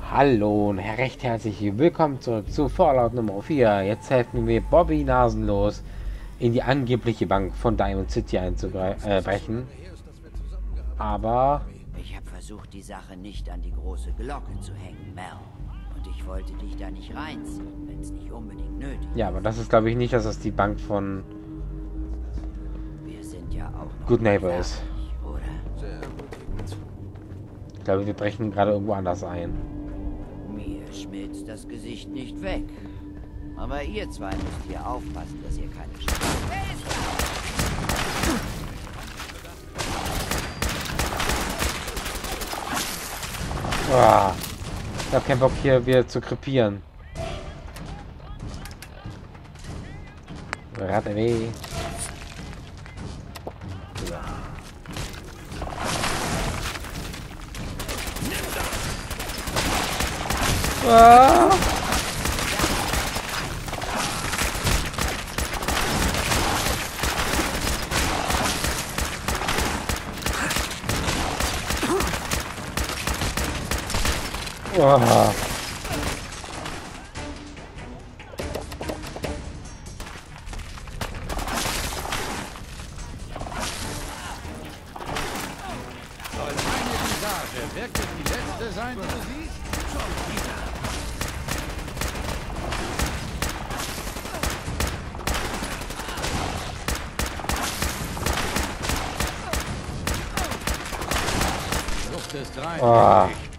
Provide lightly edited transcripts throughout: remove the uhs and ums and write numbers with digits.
Hallo und recht herzlich willkommen zurück zu Fallout Nummer 4. Jetzt helfen wir Bobby nasenlos in die angebliche Bank von Diamond City einzubrechen. Aber Ich habe versucht, die Sache nicht an die große Glocke zu hängen, Mel. Und ich wollte dich da nicht reinziehen, wenn es nicht unbedingt nötig ist. ja, aber das ist, glaube ich, nicht, dass das die Bank von Wir sind ja auch noch Good Neighbor fertig, ist. oder? Ich glaube, wir brechen gerade irgendwo anders ein. Mir schmilzt das Gesicht nicht weg. Aber ihr zwei müsst hier aufpassen, dass ihr keine Strafe... Wer ist Ah, ich habe keinen Bock, hier wieder zu krepieren. Rate weh. Ah. Ah. Soll meine Visage wirklich die letzte sein, die du siehst? Schon wieder. Luft ist rein. Ah. Ich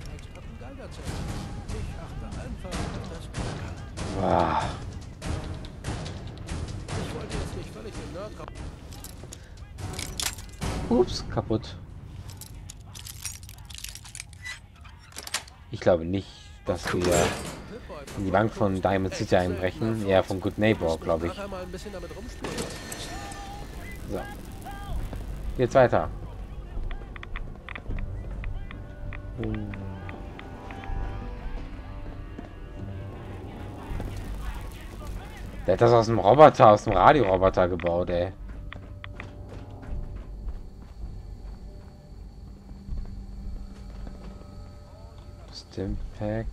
achte einfach das Glück. Ah. Ich wollte jetzt nicht völlig im Nerd kommen. Ups, kaputt. Ich glaube nicht, dass wir in die Bank von Diamond City einbrechen. Eher von Good Neighbor, glaube ich. Nachher mal ein bisschen damit rumspielen. So. Geht's weiter. Der hat das aus dem Roboter, aus dem Radioroboter gebaut, ey. Stimpack.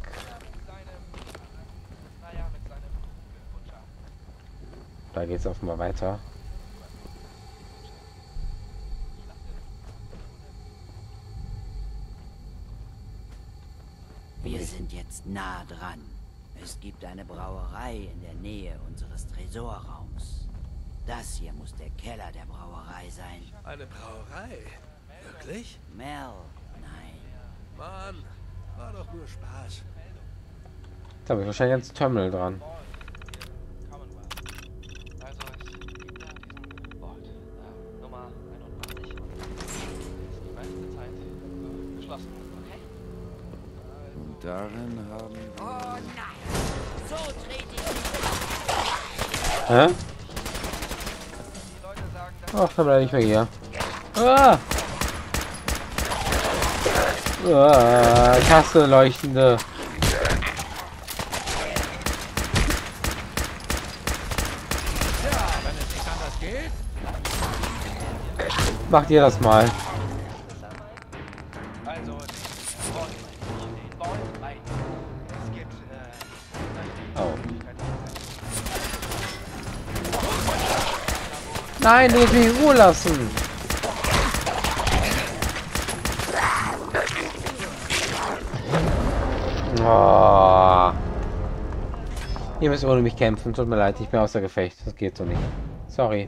Da geht's offenbar weiter. Wir sind jetzt nah dran. Es gibt eine Brauerei in der Nähe unseres Tresorraums. Das hier muss der Keller der Brauerei sein. Eine Brauerei? Wirklich? Mel, nein. Mann, war doch nur Spaß. Da habe ich wahrscheinlich ans Terminal dran. Also es gibt da diesen Ort, Nummer 81 und ist die meiste Zeit geschlossen, okay? Und darin haben Oh nein! So trete ich nicht. Hä? Die Leute sagen, dass Ach, dann bleib ich mal hier. Ah! Ah, ich hasse leuchtende. Ja, wenn es nicht anders geht. Macht ihr das mal. also den Bond es gibt Oh. Nein, du musst mich in Ruhe lassen. Oh. Ihr müsst ohne mich kämpfen. Tut mir leid, ich bin außer Gefecht. Das geht so nicht. Sorry.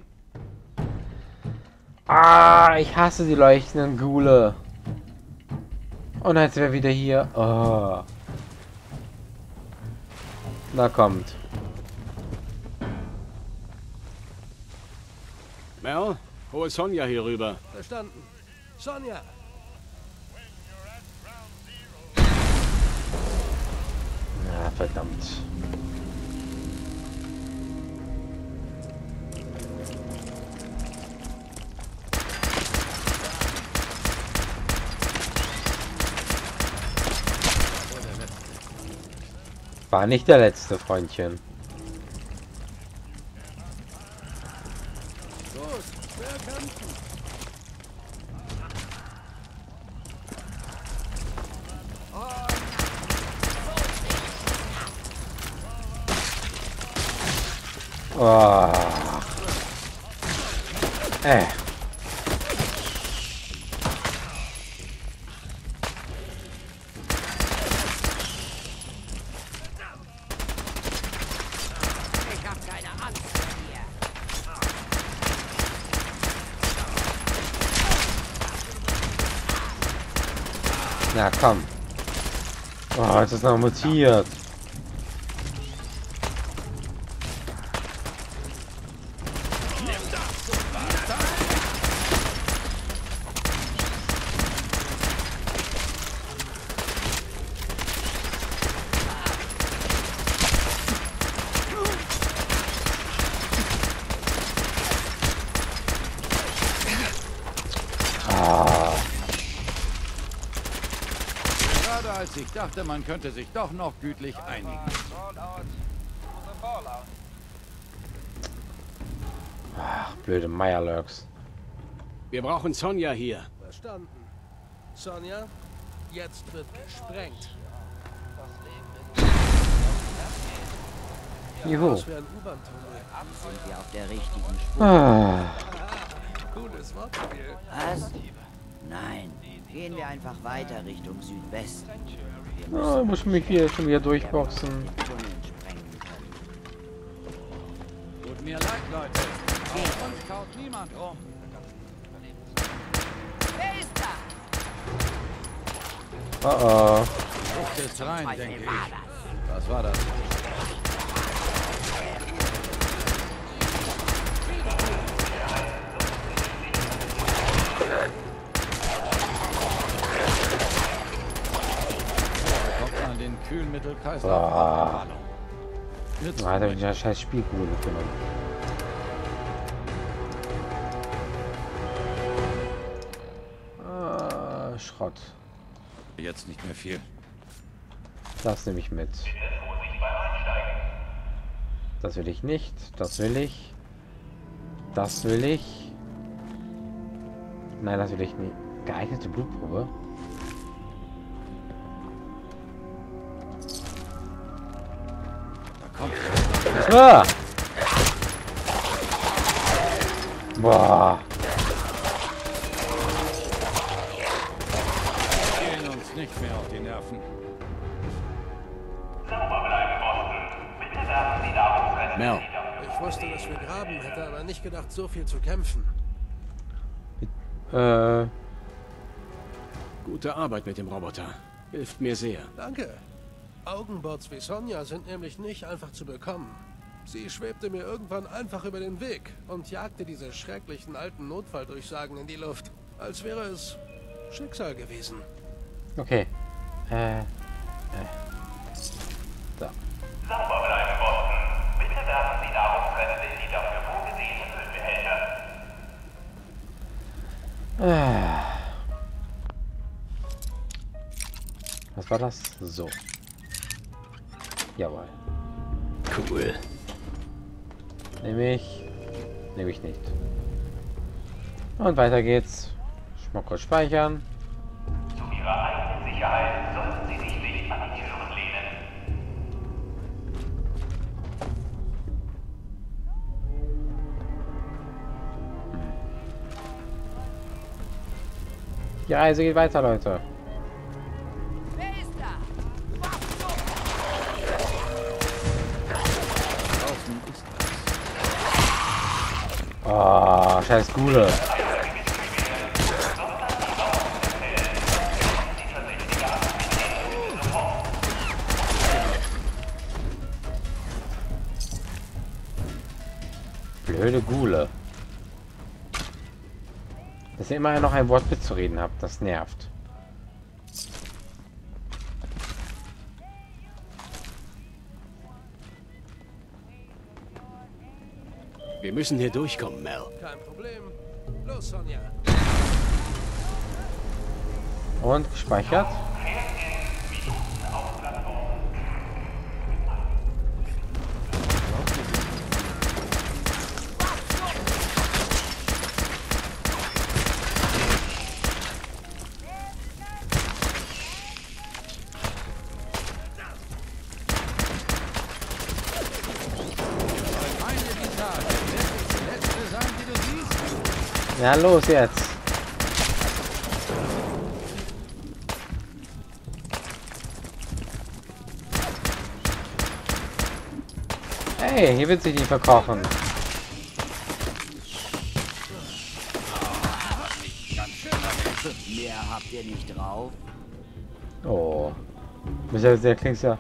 Ah, ich hasse die leuchtenden Ghule. Und jetzt wäre wieder hier. Oh. Na kommt. Mel, hol Sonja hier rüber. Verstanden. Sonja. Ja, verdammt. War nicht der letzte, Freundchen. Los, wer kämpfen? Oh. Ich hab keine Angst vor dir. Na komm. Oh, jetzt ist noch mutiert. Gerade als ich dachte, man könnte sich doch noch gütlich einigen. Ach, blöde Mirelurks. Wir brauchen Sonja hier. Verstanden. Sonja, jetzt wird gesprengt. Juhu. Was für ein U-Bahn-Tunnel. Sind wir auf der richtigen Spur? Ah. Cooles Wortspiel. Was? Nein. Gehen wir einfach weiter Richtung Südwesten. Wir Oh, ich muss mich hier schon wieder durchboxen. den Tunnel sprengen können. Tut mir leid, Leute. Auf uns kaut niemand rum. Wer ist da? Oh oh. Luft ist rein, denke ich. Was war das? Kommt man den Kühlmittelkreislauf Ah. auf. Jetzt Da hat er wieder scheiß Spielkugel mitgenommen. Ah, Schrott. Jetzt nicht mehr viel. Das nehme ich mit. Das will ich nicht. Das will ich. Das will ich. Nein, das will ich nicht. Geeignete Blutprobe. Da kommt Ah! Boah. gehen uns nicht mehr auf die Nerven. Mel, Ich wusste, dass wir graben, hätte aber nicht gedacht, so viel zu kämpfen. gute Arbeit mit dem Roboter. Hilft mir sehr. Danke. Augenbots wie Sonja sind nämlich nicht einfach zu bekommen. Sie schwebte mir irgendwann einfach über den Weg und jagte diese schrecklichen alten Notfalldurchsagen in die Luft. Als wäre es Schicksal gewesen. Okay. So. Sauber bleiben, Boston. Bitte werfen Sie Nahrungsreste in die dafür vorgesehenen Müllbehälter. Was war das? So. Jawohl. Cool. Nehme ich. Nehme ich nicht. Und weiter geht's. Ich mal kurz speichern. Zu Ihrer eigenen Sicherheit sollten Sie sich nicht an die Türen lehnen. Die Reise geht weiter, Leute. Wer ist da? Draußen ist das. Oh, scheiß Gule. Blöde Gule. Dass ihr immer noch ein Wort mitzureden habt, das nervt. Wir müssen hier durchkommen, Mel. Kein Problem. Los, Sonja. Und gespeichert. Ja, los jetzt. Hey, hier wird sich nicht verkochen. Mehr habt ihr nicht drauf? Oh. Der klingt ja.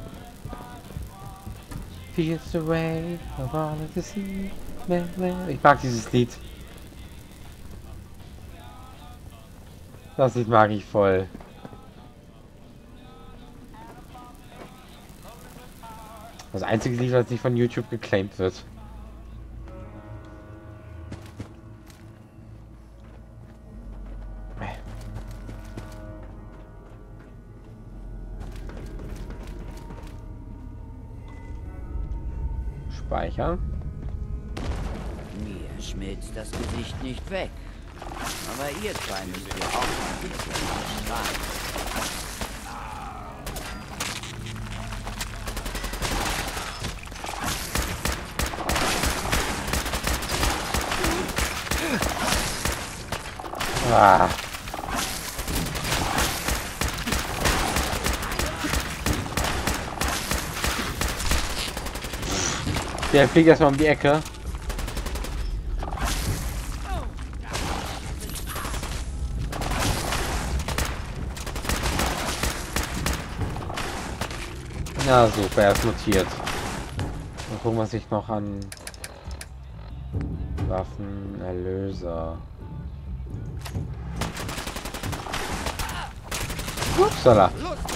Feels the way I wanted to see. Ich mag dieses Lied. Das Lied mag ich voll. Das einzige Lied, das nicht von YouTube geclaimt wird. Speichern. Mir schmilzt das Gesicht nicht weg. Aber ihr zwei müsst ihr auch mal ein bisschen schreien. Ah. Der fliegt erstmal um die Ecke. Na super, er ist notiert. Mal gucken, was ich noch an Waffen Erlöser. Upsala.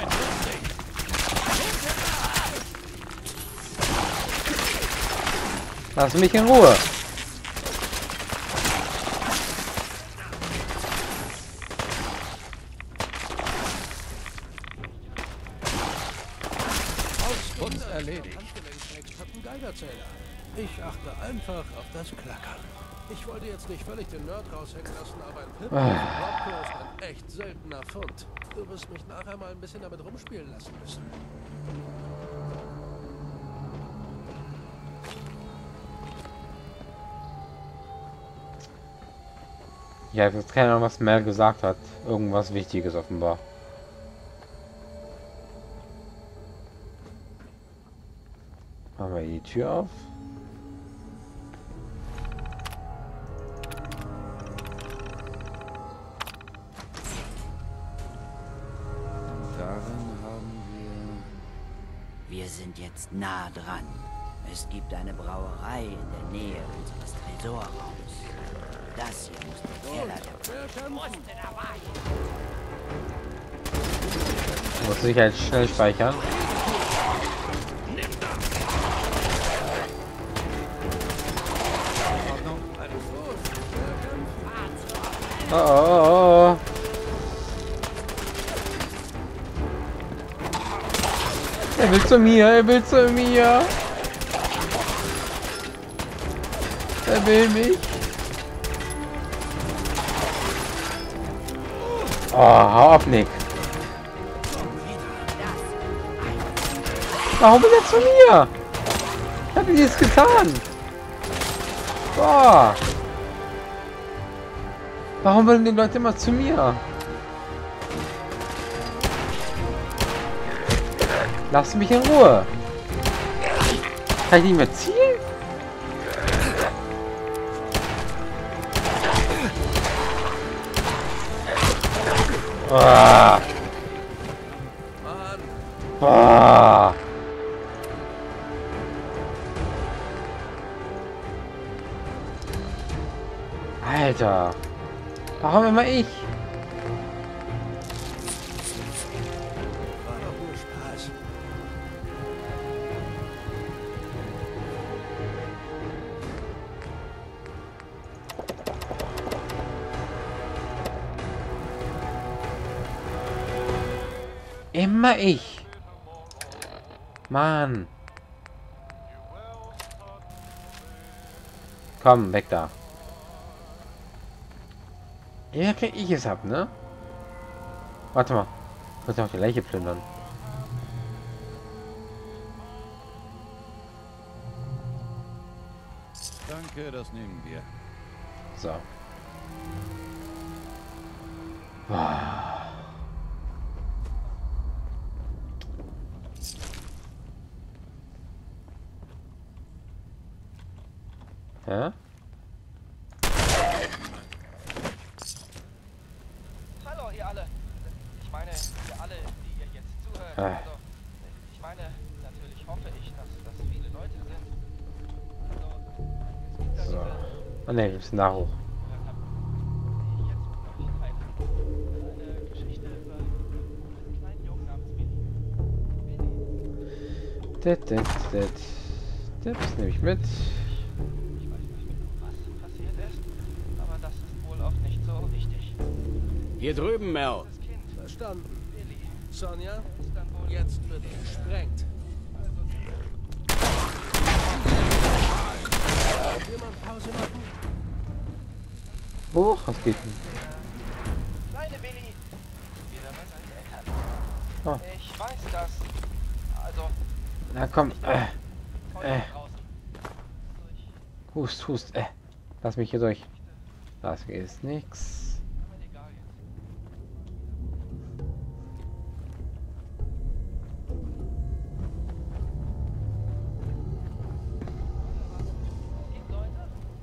Lass mich in Ruhe. Putz erledigt. Handgelenkstext hat einen Geigerzähler. Ich achte einfach auf das Klackern. Ich wollte jetzt nicht völlig den Nerd raushängen lassen, aber ein Pimp Robco ist ein echt seltener Fund. Du wirst mich nachher mal ein bisschen damit rumspielen lassen müssen. Ja, ich weiß keine Ahnung, was Mel gesagt hat. Irgendwas Wichtiges offenbar. Machen wir die Tür auf. Darin haben Wir sind jetzt nah dran. Es gibt eine Brauerei in der Nähe unseres Tresorraums. Das hier muss der Keller der Muss ich halt schnell speichern. Oh, oh, oh, oh. Er will zu mir, er will zu mir. Er will mich. Oh, hau ab, Nick. Warum will er zu mir? Ich hab ihm nichts getan. Boah. Warum wollen die Leute immer zu mir? Lass mich in Ruhe. Kann ich nicht mehr zielen? Ah. Ah. Alter. Warum immer ich? War doch nur Spaß. Immer ich. Mann. Komm, weg da. Ja, krieg ich es ab, ne? Warte mal. Ich muss noch die Leiche plündern. Danke, das nehmen wir. So. Ja? Hallo, ihr alle. Ich meine, ihr alle, die ihr jetzt zuhört. Ah. Also, ich meine, natürlich hoffe ich, dass das viele Leute sind. Also, es gibt da So. diese... Oh ne, wir müssen da hoch. Eine Geschichte über einen kleinen Jungen namens Billy. Das nehme ich mit. Ich weiß nicht genau, was passiert ist, aber das ist wohl auch nicht so wichtig. Hier drüben, Mel. Das Kind, Verstanden. Billy, Sonja, ist dann wohl... jetzt wird gesprengt. Kann jemand Pause machen? Hoch, was geht denn? Kleine Billy, wieder bei seinen Eltern. Oh. Ich weiß das. Also, Na komm, voll draußen. Hust, Hust, lass mich hier durch. Das ist nix. Aber egal jetzt. Es gibt Leute,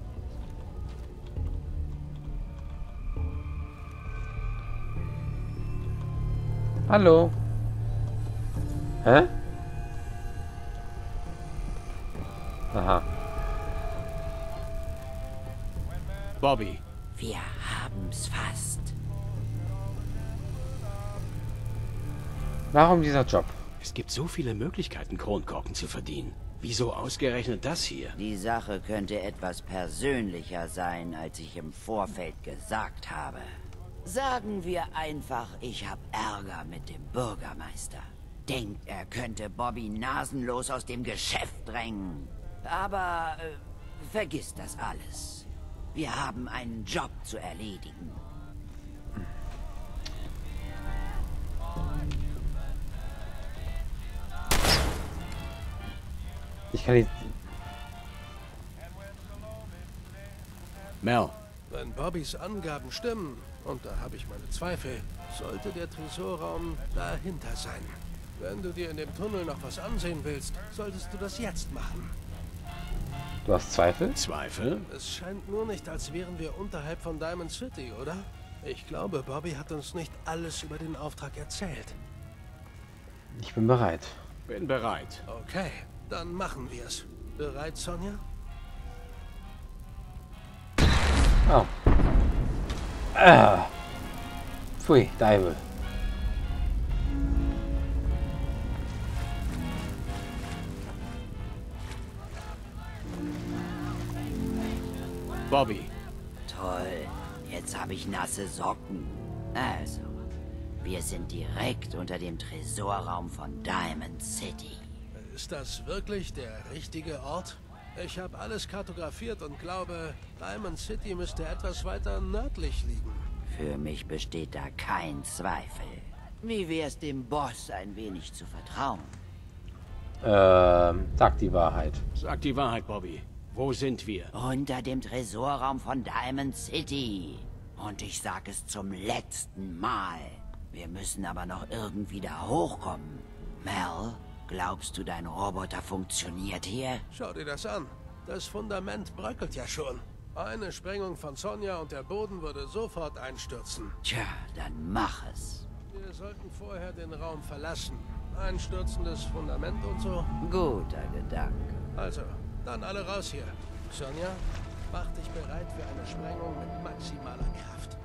Hallo? Hä? Aha. Bobby. Wir haben's fast. Warum dieser Job? Es gibt so viele Möglichkeiten, Kronkorken zu verdienen. Wieso ausgerechnet das hier? Die Sache könnte etwas persönlicher sein, als ich im Vorfeld gesagt habe. Sagen wir einfach, ich habe Ärger mit dem Bürgermeister. Denkt, er könnte Bobby nasenlos aus dem Geschäft drängen. Aber vergiss das alles. Wir haben einen Job zu erledigen. Ich kann nicht... Mel. Wenn Bobbys Angaben stimmen, und da habe ich meine Zweifel, sollte der Tresorraum dahinter sein. Wenn du dir in dem Tunnel noch was ansehen willst, solltest du das jetzt machen. Du hast Zweifel? Zweifel? Es scheint nur nicht, als wären wir unterhalb von Diamond City, oder? Ich glaube, Bobby hat uns nicht alles über den Auftrag erzählt. Ich bin bereit. Bin bereit. Okay, dann machen wir es. Bereit, Sonja? Oh. Ah. Pfui, Deibel. Bobby. Toll, jetzt habe ich nasse Socken. Also, wir sind direkt unter dem Tresorraum von Diamond City. Ist das wirklich der richtige Ort? Ich habe alles kartografiert und glaube, Diamond City müsste etwas weiter nördlich liegen. Für mich besteht da kein Zweifel. Wie wär's dem Boss ein wenig zu vertrauen? Sag die Wahrheit. Sag die Wahrheit, Bobby. Wo sind wir? Unter dem Tresorraum von Diamond City. Und ich sag es zum letzten Mal. Wir müssen aber noch irgendwie da hochkommen. Mel, glaubst du, dein Roboter funktioniert hier? Schau dir das an. Das Fundament bröckelt ja schon. Eine Sprengung von Sonja und der Boden würde sofort einstürzen. Tja, dann mach es. Wir sollten vorher den Raum verlassen. Einstürzendes Fundament und so. Guter Gedanke. Also, dann alle raus hier. Sonja, mach dich bereit für eine Sprengung mit maximaler Kraft.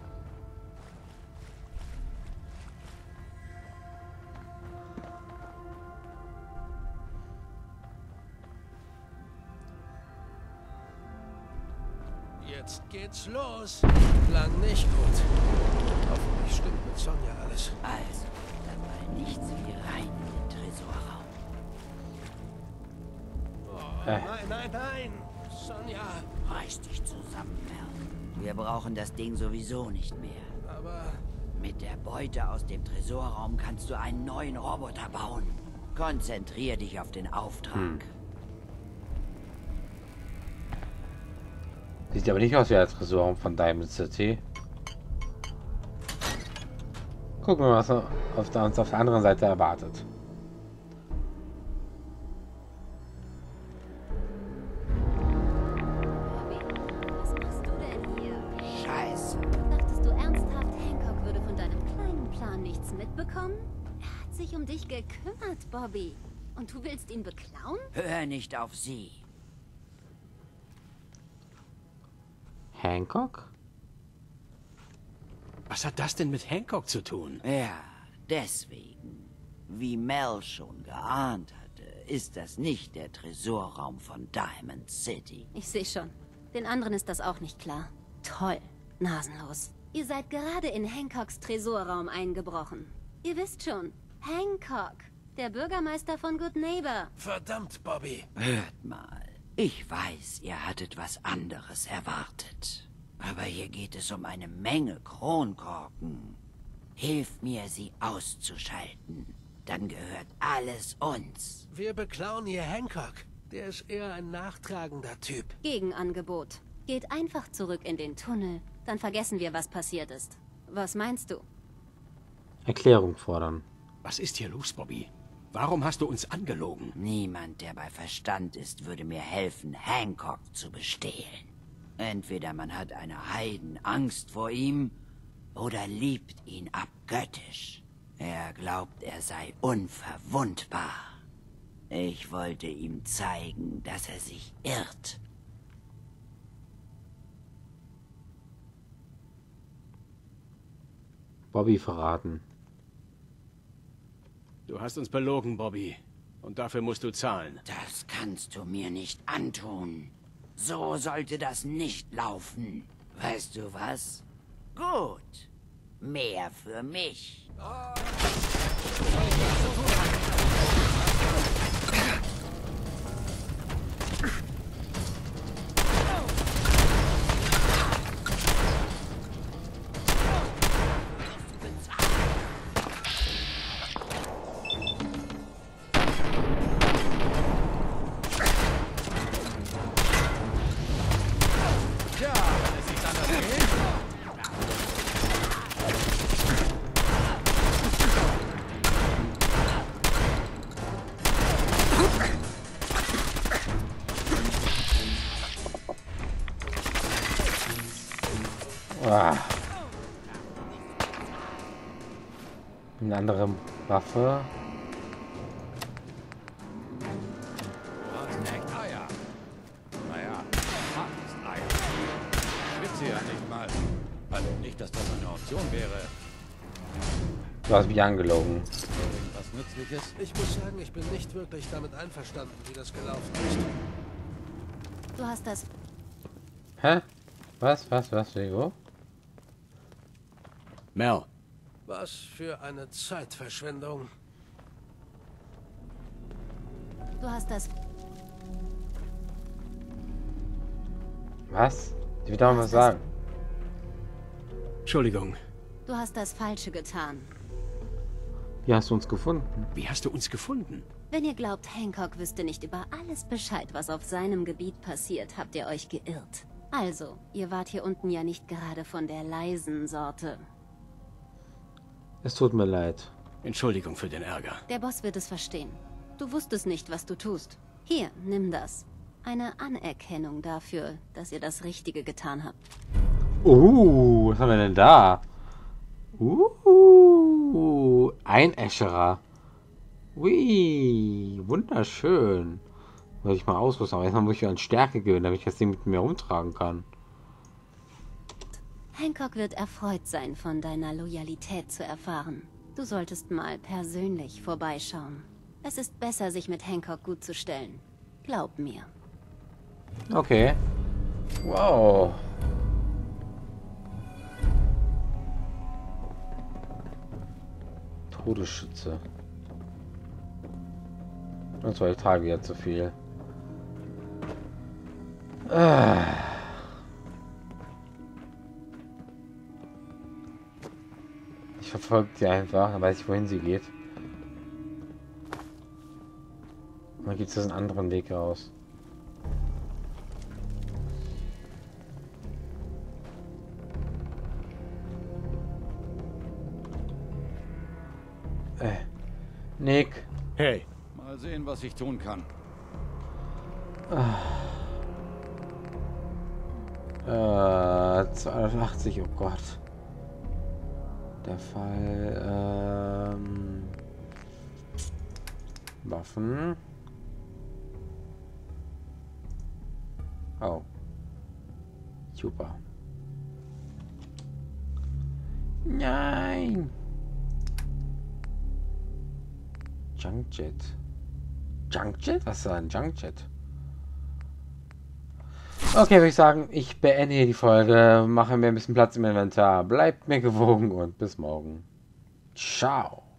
Jetzt geht's los. Klang nicht gut. Hoffentlich stimmt mit Sonja alles. Also, dann mal nichts wie rein in den Tresorraum. Nein, nein, nein! Sonja! Reiß dich zusammen, Mel. Wir brauchen das Ding sowieso nicht mehr. Aber Mit der Beute aus dem Tresorraum kannst du einen neuen Roboter bauen. Konzentrier dich auf den Auftrag. Sieht aber nicht aus wie ein Tresorraum von Diamond City. gucken, was uns auf der anderen Seite erwartet. Was machst du denn hier? Scheiße. Dachtest du ernsthaft, Hancock würde von deinem kleinen Plan nichts mitbekommen? Er hat sich um dich gekümmert, Bobby. Und du willst ihn beklauen? Hör nicht auf sie. Hancock? Was hat das denn mit Hancock zu tun? Ja, deswegen. Wie Mel schon geahnt hatte, ist das nicht der Tresorraum von Diamond City. Ich sehe schon. Den anderen ist das auch nicht klar. Toll. Nasenlos. Ihr seid gerade in Hancocks Tresorraum eingebrochen. Ihr wisst schon. Hancock. Der Bürgermeister von Good Neighbor. Verdammt, Bobby. Hört mal. Ich weiß, ihr hattet was anderes erwartet. Aber hier geht es um eine Menge Kronkorken. Hilft mir, sie auszuschalten. Dann gehört alles uns. Wir beklauen hier Hancock. Der ist eher ein nachtragender Typ. Gegenangebot. Geht einfach zurück in den Tunnel. Dann vergessen wir, was passiert ist. Was meinst du? Erklärung fordern. Was ist hier los, Bobby? Warum hast du uns angelogen? Niemand, der bei Verstand ist, würde mir helfen, Hancock zu bestehlen. Entweder man hat eine Heidenangst vor ihm oder liebt ihn abgöttisch. Er glaubt, er sei unverwundbar. Ich wollte ihm zeigen, dass er sich irrt. Bobby verraten. Du hast uns belogen, Bobby. Und dafür musst du zahlen. Das kannst du mir nicht antun. So sollte das nicht laufen. Weißt du was? Gut. Mehr für mich. Ah. Eine andere Waffe. Du hast echt Eier. Naja, hartes Eier. Gibt's hier ja nicht mal. Also nicht, dass das eine Option wäre. Du hast mich angelogen. Irgendwas Nützliches? Ich muss sagen, ich bin nicht wirklich damit einverstanden, wie das gelaufen ist. Du hast das... Hä? Was, wo? Mel, Was für eine Zeitverschwendung. Du hast das... Was? Ich will doch mal was sagen. Entschuldigung. Du hast das Falsche getan. Wie hast du uns gefunden? Wie hast du uns gefunden? Wenn ihr glaubt, Hancock wüsste nicht über alles Bescheid, was auf seinem Gebiet passiert, habt ihr euch geirrt. Also, ihr wart hier unten ja nicht gerade von der leisen Sorte. Es tut mir leid. Entschuldigung für den Ärger. Der Boss wird es verstehen. Du wusstest nicht, was du tust. Hier, nimm das. Eine Anerkennung dafür, dass ihr das Richtige getan habt. Was haben wir denn da? Einäscherer. Ui, wunderschön. Muss ich mal ausrüsten, aber erstmal muss ich an Stärke gewinnen, damit ich das Ding mit mir rumtragen kann. Hancock wird erfreut sein, von deiner Loyalität zu erfahren. Du solltest mal persönlich vorbeischauen. Es ist besser, sich mit Hancock gut zu stellen. Glaub mir. Okay. Wow. Todesschütze. Und zwar, ich trage ja zu viel. Ich verfolge sie einfach, dann weiß ich, wohin sie geht. Und dann gibt es einen anderen Weg raus. Nick. Hey. Mal sehen, was ich tun kann. 280, oh Gott. Der Fall, Waffen. Oh. Super. Nein! Junkjet. Junkjet? Was ist ein Junkjet? Okay, würde ich sagen, ich beende hier die Folge. Mache mir ein bisschen Platz im Inventar. Bleibt mir gewogen und bis morgen. Ciao.